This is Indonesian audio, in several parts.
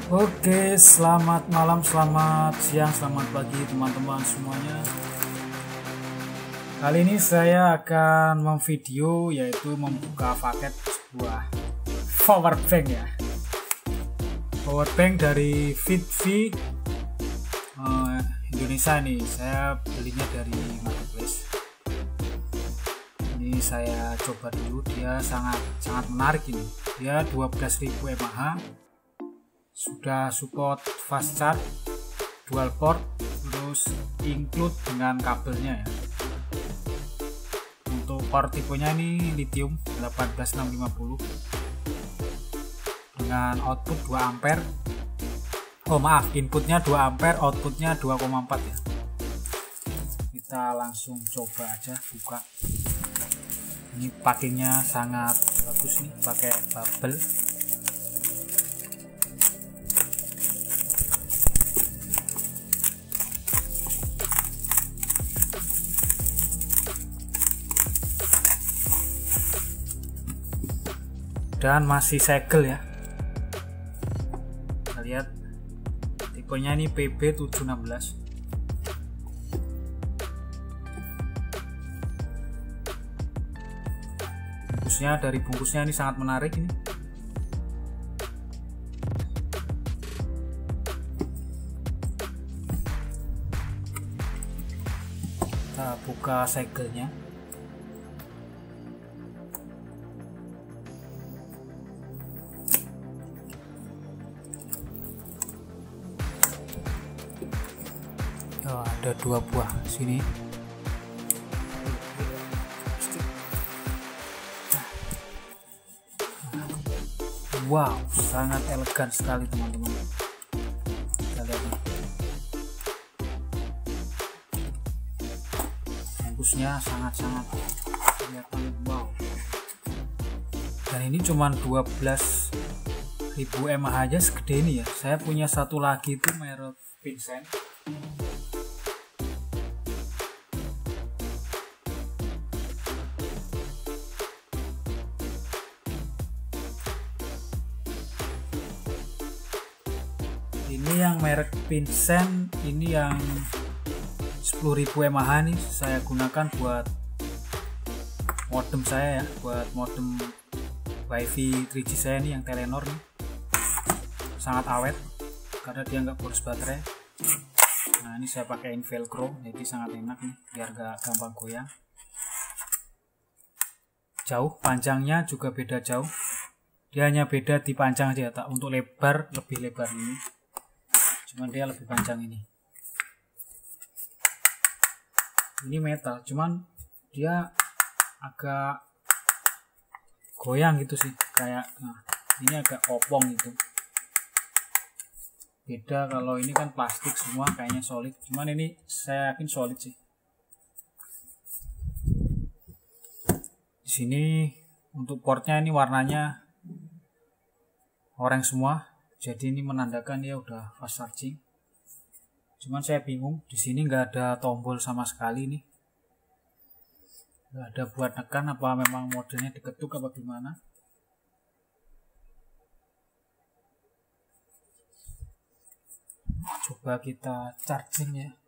Oke, selamat malam, selamat siang, selamat pagi teman-teman semuanya. Kali ini saya akan memvideo yaitu membuka paket sebuah power bank ya. Power bank dari Fitvi Indonesia nih. Saya belinya dari marketplace. Ini saya coba dulu, dia sangat menarik ini. Dia 12.000 mAh. Sudah support fast charge, dual port, terus include dengan kabelnya ya. Untuk port tipenya ini lithium 18650 dengan output 2 ampere. Oh maaf, inputnya 2 ampere, outputnya 2,4 ya. Kita langsung coba aja buka. Ini packingnya sangat bagus nih, pakai bubble. Dan masih segel ya. Kita lihat tipenya ini PB716. Dari bungkusnya ini sangat menarik ini. Kita buka segelnya. Oh, ada 2 buah sini. Wow, sangat elegan sekali teman-teman. Kita lihat nih. Bungkusnya sangat kelihatan wow. Dan ini cuma 12.000 mAh aja segede ini ya. Saya punya satu lagi itu merek Vincent. Ini yang merek Vincent, ini yang 10.000 mAh nih saya gunakan buat modem saya ya, buat modem wifi 3G saya nih yang Telenor nih. Sangat awet karena dia nggak boros baterai. Nah ini saya pakaiin velcro, jadi sangat enak nih biar gak gampang goyang. Jauh, panjangnya juga beda jauh. Dia hanya beda di panjang aja tak, untuk lebar lebih lebar ini. Cuman dia lebih panjang ini. Ini metal, cuman dia agak goyang gitu sih, kayak nah, ini agak kopong gitu. Beda kalau ini kan plastik semua kayaknya solid, cuman ini saya yakin solid sih. Di sini untuk portnya ini warnanya orange semua, jadi ini menandakan dia udah fast charging. Cuman saya bingung, di sini nggak ada tombol sama sekali nih. Nggak ada buat nekan, apa memang modelnya diketuk apa gimana. Coba kita charging ya.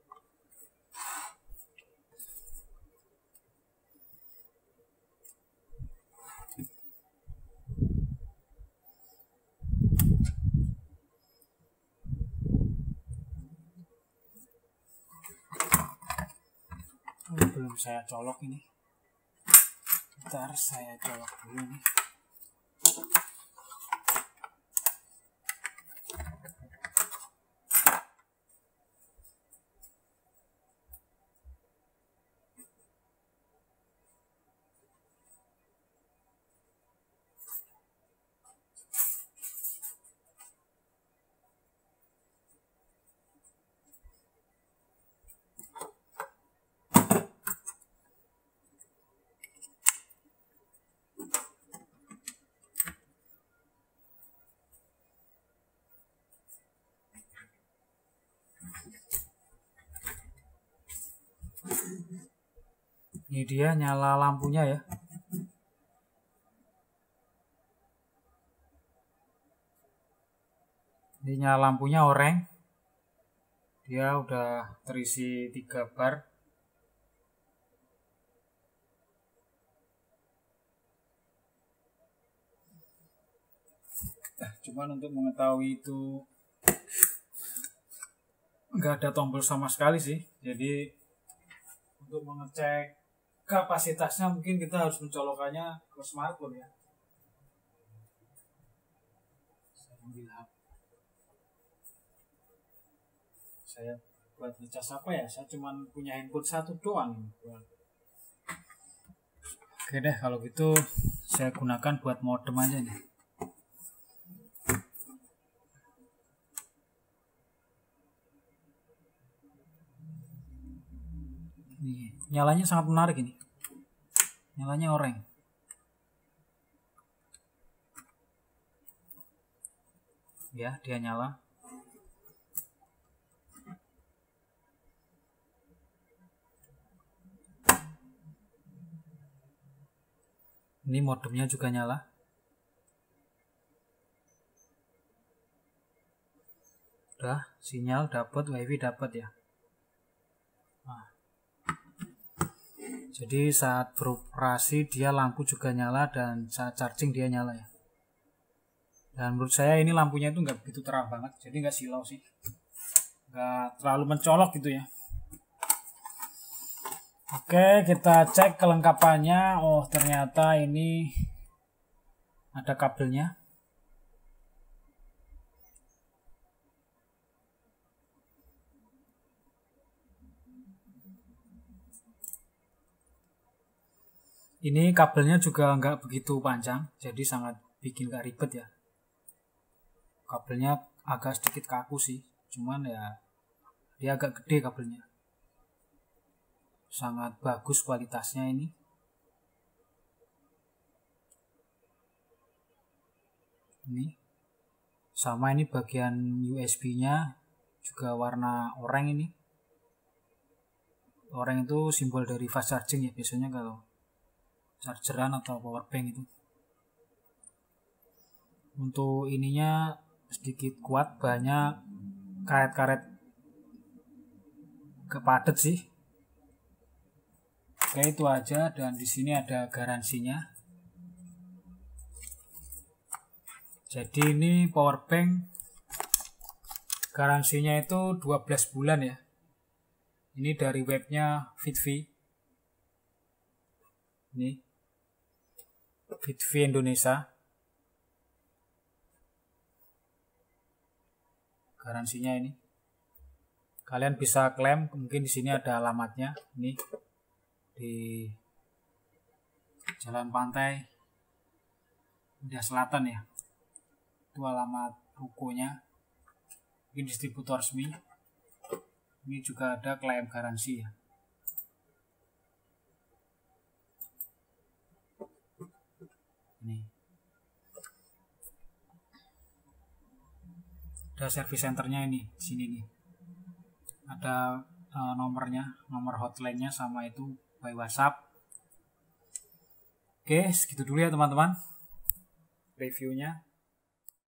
Belum saya colok ini. Ntar saya colok dulu nih. Ini dia nyala lampunya ya. Ini lampunya oranye, dia udah terisi 3 bar. Cuman untuk mengetahui itu nggak ada tombol sama sekali sih, jadi untuk mengecek kapasitasnya mungkin kita harus mencolokannya ke smartphone ya. Saya buat ngecas apa ya, saya cuman punya handphone 1 doang. Oke deh, kalau gitu saya gunakan buat modem aja nih. Nih, nyalanya sangat menarik ini. Nyalanya oranye. Ya, dia nyala. Ini modemnya juga nyala. Udah, sinyal dapat, wifi dapat ya. Nah. Jadi saat beroperasi dia lampu juga nyala dan saat charging dia nyala ya. Dan menurut saya ini lampunya itu nggak begitu terang banget, jadi nggak silau sih, nggak terlalu mencolok gitu ya. Oke, kita cek kelengkapannya. Oh, ternyata ini ada kabelnya. Ini kabelnya juga nggak begitu panjang, jadi sangat bikin nggak ribet ya. Kabelnya agak sedikit kaku sih, cuman ya dia agak gede kabelnya. Sangat bagus kualitasnya ini. Ini sama, ini bagian USB-nya juga warna oranye ini. Oranye itu simbol dari fast charging ya, biasanya kalau chargeran atau power bank itu. Untuk ininya sedikit kuat, banyak karet-karet kepadet sih. Oke, itu aja, dan di sini ada garansinya. Jadi ini power bank garansinya itu 12 bulan ya. Ini dari webnya Fitvi. Ini Fitvi Indonesia. Garansinya ini. Kalian bisa klaim, mungkin di sini ada alamatnya. Ini di Jalan Pantai Indah Selatan ya. Itu alamat rukonya. Mungkin distributor resmi. Ini juga ada klaim garansi ya. Ini ada service centernya ini, di sini nih. Ada nomornya, nomor hotline-nya sama itu by WhatsApp. Oke, segitu dulu ya teman-teman reviewnya.